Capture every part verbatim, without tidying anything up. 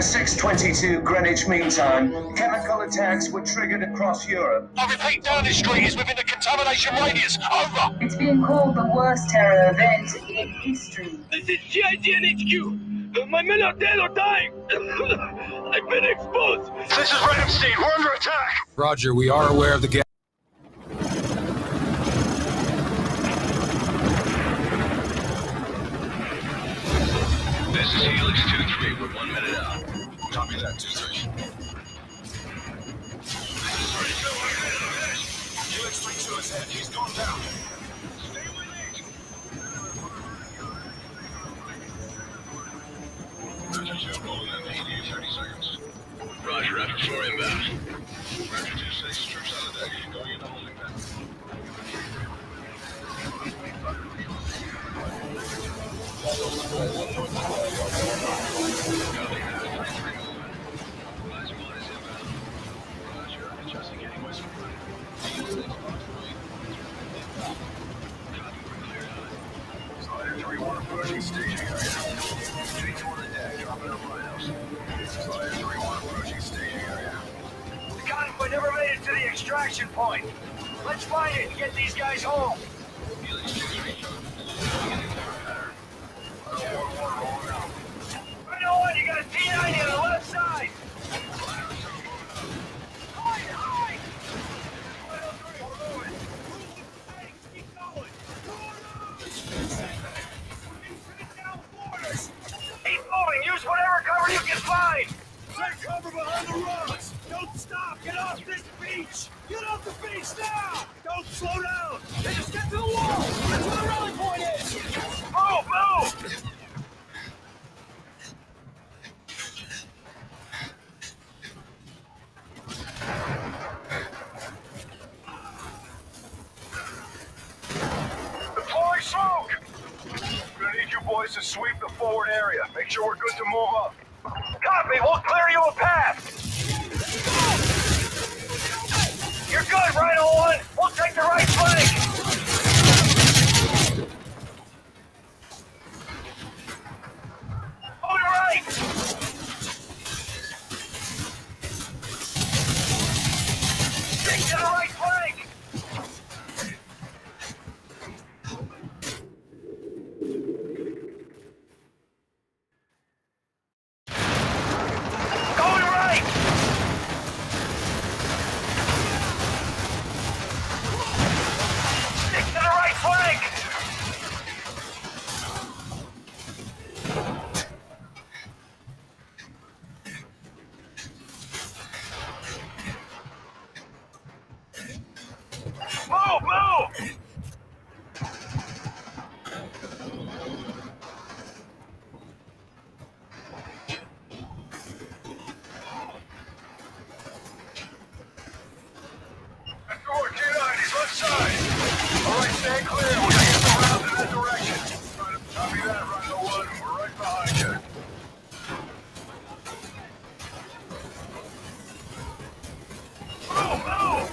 six twenty-two Greenwich Mean Time, chemical attacks were triggered across Europe. I repeat, Downing Street is within the contamination radius. Over. It's being called the worst terror event in history. This is G I G N H Q. My men are dead or dying. I've been exposed. This is Ramstein. We're under attack. Roger, we are aware of the gas. This is Helix two three. We're one minute out. Copy that, two three. Helix three two is ahead. He's gone down. Stay with me. Roger two, rolling in eighty, thirty seconds. Roger, after four inbound. Roger two six, troops on the deck. Going into holding pattern. The convoy never made it to the extraction point. Let's find it and get these guys home. Right on, you got a T ninety on the left side. Hide, hide! Keep going. Keep moving. Use whatever cover you can find. Take cover behind the rocks. Don't stop. Get off this beach. Get off the beach now. Don't slow down. They just get to the wall. That's where the rally point is. Move, move. Deploying smoke. We're gonna need you boys to sweep the forward area. Make sure we're good to move up. Copy. We'll clear you a path. You're good, Rhino one. We'll take the right flank. Moving right. Take to the right flank. Going right. Stick to the right flank. Move, move! Escort T nineties, left side. All right, stay clear. We're gonna get the rounds in that direction. Copy that, Rhino one. We're right behind you. Move, move!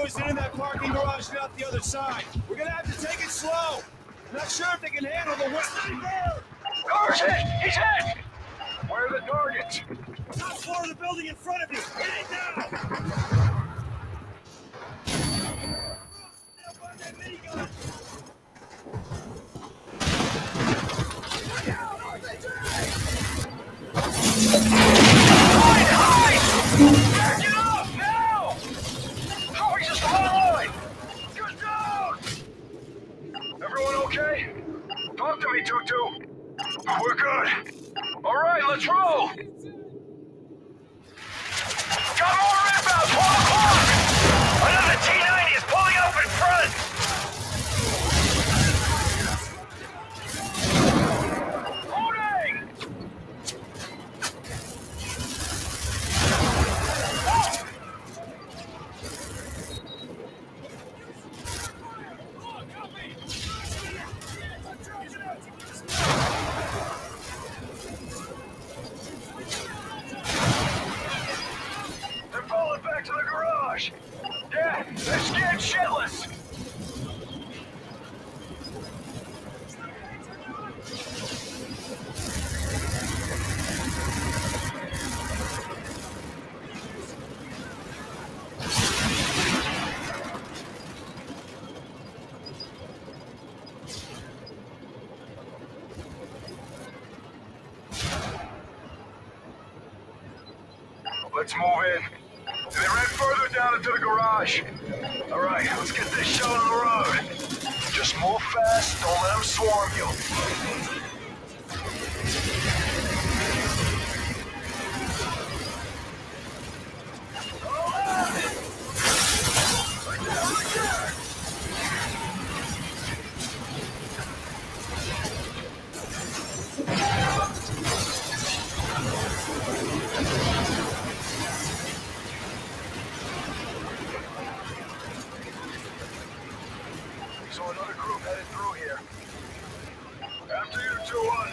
boys in that parking garage and out the other side. We're gonna have to take it slow. I'm not sure if they can handle the western there. Car's hit! He's hit! Where are the targets? Top floor of the building in front of you. Get it now! Hide! Hide! Back it up now! Oh, he's just on! Get down! Everyone okay? Talk to me, Tutu. We're good. All right, let's roll. Got more inbound, twelve o'clock! Another T ninety is pulling up in front! Holding! They're falling back to the garage! Yeah, they're scared shitless! Let's move in. They ran further down into the garage. All right, let's get this show on the road. Just move fast, don't let them swarm you. So another group headed through here. After you, two one.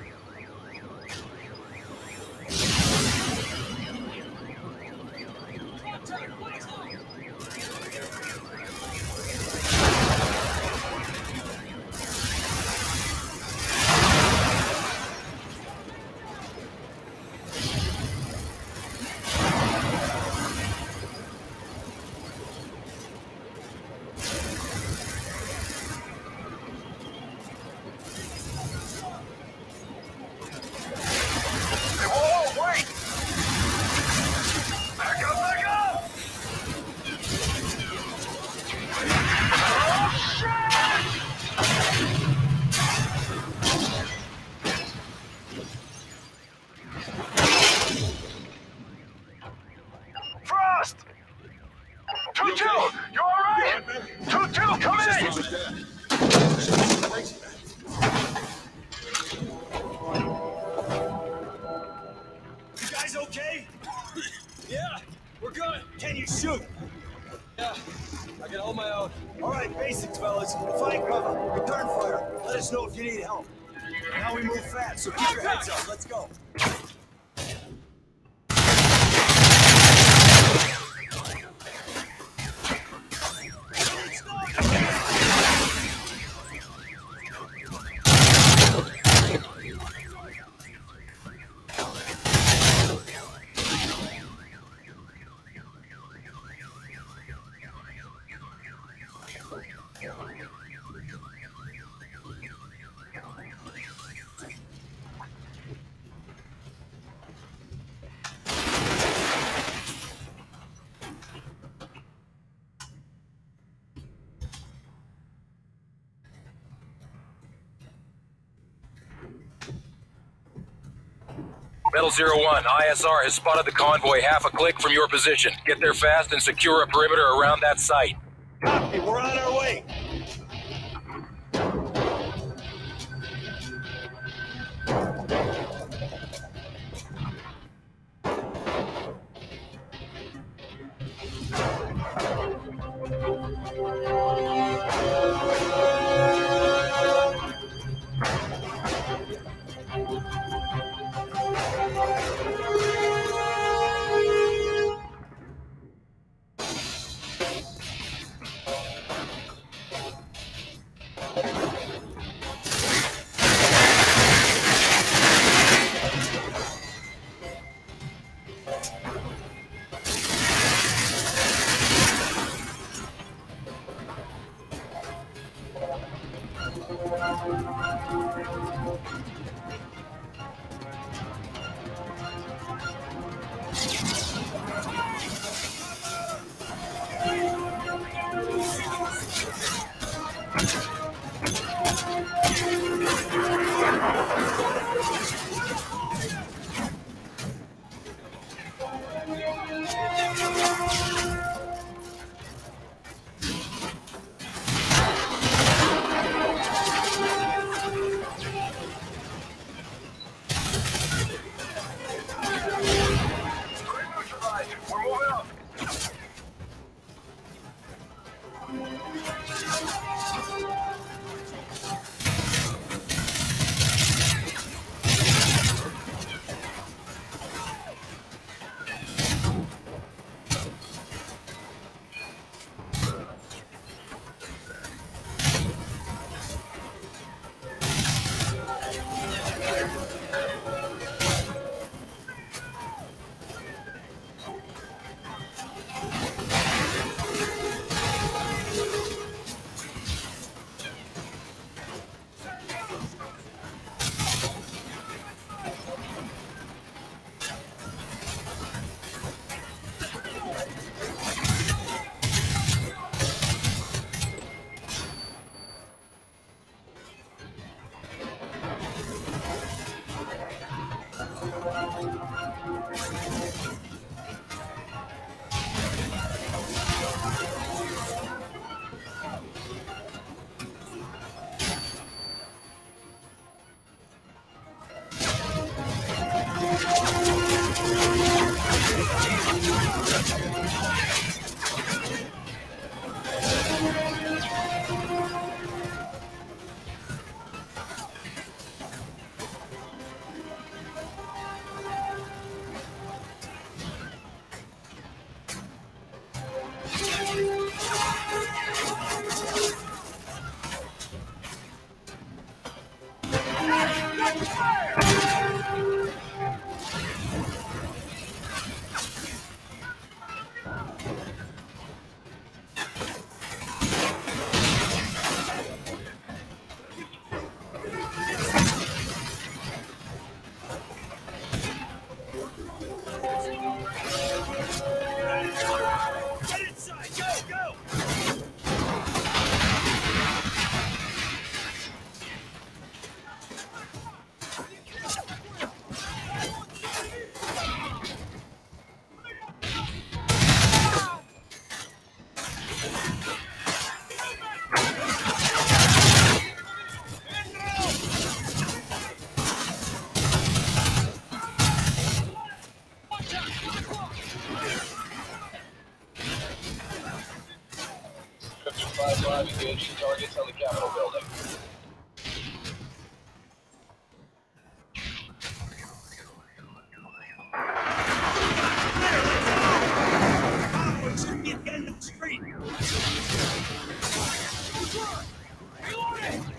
Tutu, you all right? Tutu, come in! You guys okay? Yeah, we're good. Can you shoot? Yeah, I can hold my own. All right, basics, fellas. Find cover, return fire. Let us know if you need help. Now we move fast, so keep your heads up. Let's go. Metal zero one, I S R has spotted the convoy half a click from your position. Get there fast and secure a perimeter around that site. Copy, we're on our way. We're moving up. Get inside! Go, go! fifty-five live engaging targets on the Capitol building. Get in the street! Reloading!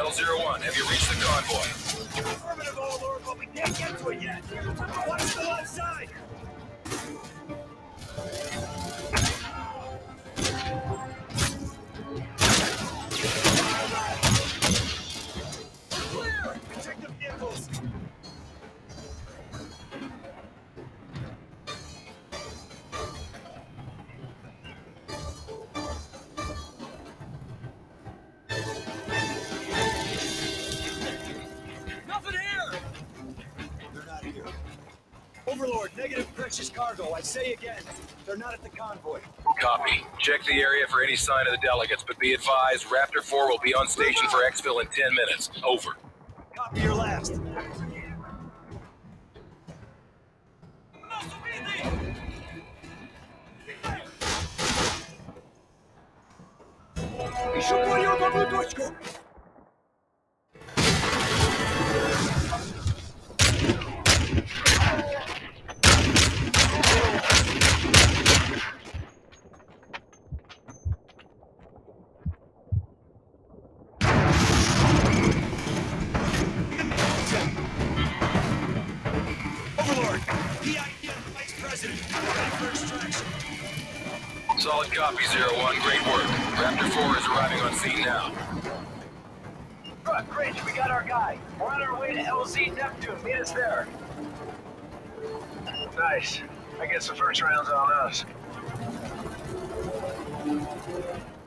Metal Zero One, have you reached the convoy? Affirmative, Overlord, but we can't get to it yet. Watch the left side. Clear! Check the vehicles. Nothing here! They're not here. Overlord, negative precious cargo. I say again, they're not at the convoy. Copy. Check the area for any sign of the delegates, but be advised, Raptor four will be on station for exfil in ten minutes. Over. Copy your last. Еще понял одну точку. Overlord, P I D Vice President, ready for extraction. Solid copy, Zero One. Great work. Raptor four is arriving on scene now. Good, great, we got our guy. We're on our way to L Z Neptune. Meet us there. Nice. I guess the first round's on us.